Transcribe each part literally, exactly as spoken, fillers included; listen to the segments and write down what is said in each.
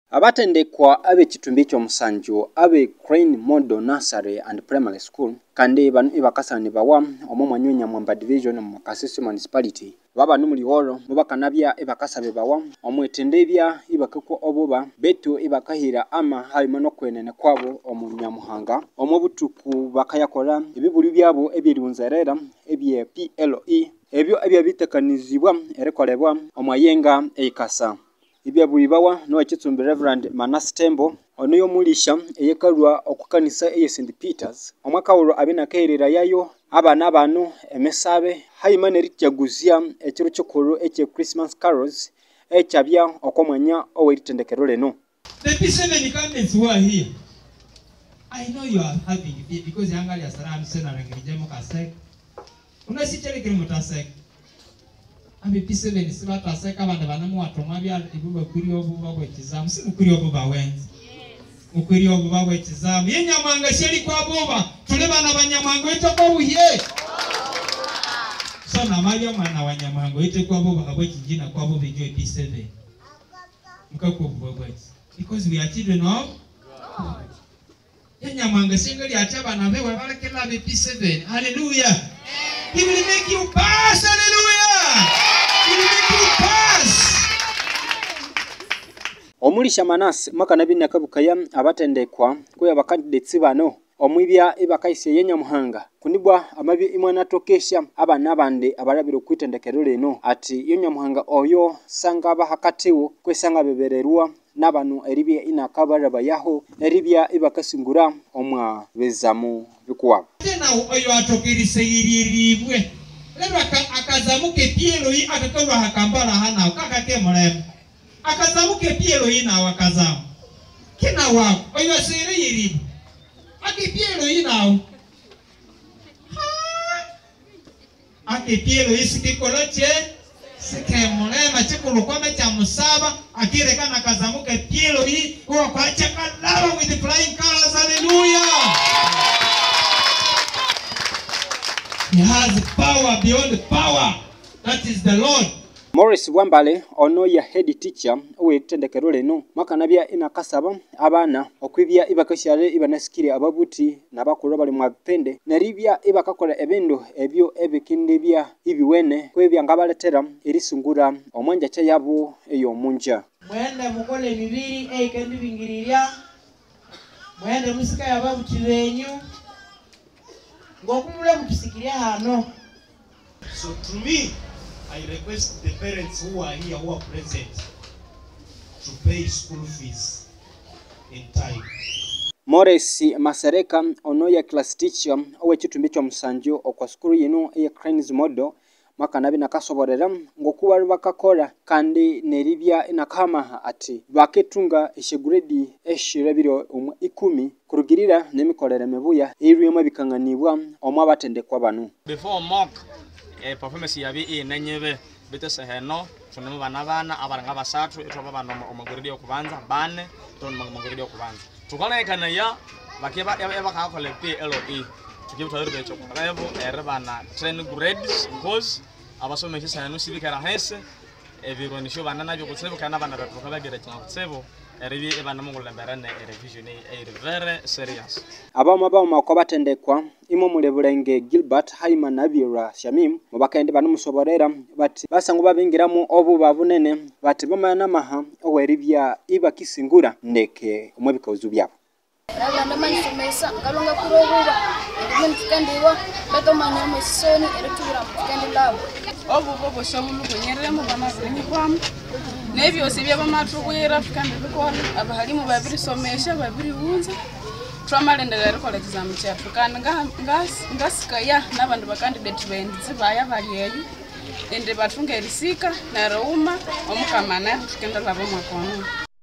Abatendekwa abe kitumbi ky'omusanju abe Crane Model Nursery and Primary School kandi banu ibakasani bawa omu Mwanyonya Mwamba Division mu Kasese Municipality baba numuli horo mubakanabya ibakasabe bawa omwetendebya ibakako obuba betu ibakahira ama halimo no kwenene kwabo omunyamuhanga omubutuku bakayakola ibibuli byabo ebyerunzerera ebye P L E ebyo ebya bitekanizibwa erekolebwa omwayenga eikasa ibya bulibawa no ekitsumbi Reverend Manas Tembo ono yomulisha eyekalwa okukanisa eye Saint Peters omwaka wolo abina kairira yayo abana bano emesabe hayimane ritjaguzia ekiro kyokolo eche Christmas carols echabya okomwanya oweritendekero leno. The P seven candidates who are here, I know you are happy because yangali asara msena rangijemo kasek unasichele kile mutasek Abi P seven sibata seka bana bana mu atoma bya ibuba kuri obuba bwekizamu si mukuri obuba wenzi mukuri obuba bwekizamu yenyamanga sheri kwa boba tule bana banyamanga ito kwa buye so na mayo mwana wanyamanga ito kwa boba abwekijina kwa boba jo P seven mukako obuba bweki because we are children of God. Yenyamanga singali achaba na bewe balekela be P seven. Hallelujah. He will make you pass. Hallelujah. He will make you pass. Omulisha Manas makanabi nakabukaya abatendekwa kuya bakandidates bano omwibya ibakaise yenyamuhanga kunibwa amabi imwana tokesha abana bande abalabiro kwitendekero leno ati yenyamuhanga oyo sanga bahakatiwo kwesanga bebererwa nabanu eribya inakabaraba yaho eribya ibakasingura omwa bezamu bikuwa tena oyo atokirise yiriribwe lero akazamuke pielo yi akakalwa hakambala hana kakake murema akazamuke pielo yi na wakazamu kina wako oyo sire yiribu aki pielo yi na aki pielo yi sikikoloche sike murema chikulu kwame cha musaba akire kana kazamuke pielo yi uwa kwa chakalaba with the flying colors. Hallelujah. He has power beyond power. That is the Lord. Morris Wambale ono ya head teacher we tendekero leno makanabya inakasaba abana okwibya ibakashale ibanasikire ababuti nabakuru bali mwapende neribya ibakakola ebendo ebyo ebikindibya ibiwene kwebya ngabaletera erisungura omwanja cha yabo eyo munja mwende mukole bibiri eikendi bingirirya mwende musika yababuti benyu ngokumule mutusikire hano. So to me, I request the parents who are here, who are present, to pay school fees in time. Morris Masereka ono ya class teacher owe kitumbi kyo musanju okwa school yino eye Crane Model makanabi nakasoborera ngokuba bakakola kandi neribya inakama ati baketunga esheguredi eshirabiro um ikumi kurugirira nemikolere mebuya iriyemo bikanganibwa omwa batendekwa banu before mock eh performance yabi inanyebe bitese heno tunemu bana bana abaranga basatu etoba bana omuguridi okubanza bane tonmu omuguridi okubanza tukolekana ya bakeba ebakakole P L E tukibutayiro becho revo erebana train grades because abasomesha sayanu sibikara hese ebironisho bana nabyo kutsebo kana bana batuka bagere cyangwa kutsebo eribi ebana mungulembera ne revision e very serious abama ba mako batendekwa imo mulebulenge Gilbert Hayman Nabira Shamim mubakaende banu musoborera bati basangu babingiramu obu babunene bati bamana maha oweribya ibakisingura ndeke omwebikawuzu byabo Rabanda manifesta kalonga kurobuba edmen tukandiwa bato manyamo soni eretura tukandi labo obu bobo shamulu kunyeremo bamazini kwam nebyo sibya bamatrukwira tukandi bikora abahalimu babiri somesha babiri bunza twamalendera rikola exam cyacu kandi ngasikaya nabantu bakandidate benzi baya baliyeyo ende batunga erisika na Roma omukamana tukenda labo makono.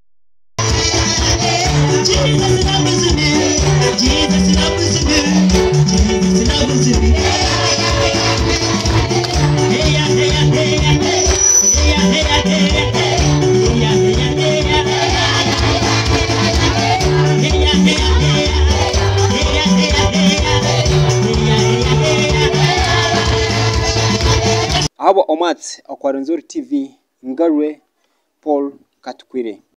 Jesus loves me, Jesus loves me, Jesus loves me. Hey ya hey ya hey ya hey ya hey ya hey ya hey ya hey ya hey ya abo omat okwa Rwenzoris T V Ngarwe Paul Katukwire.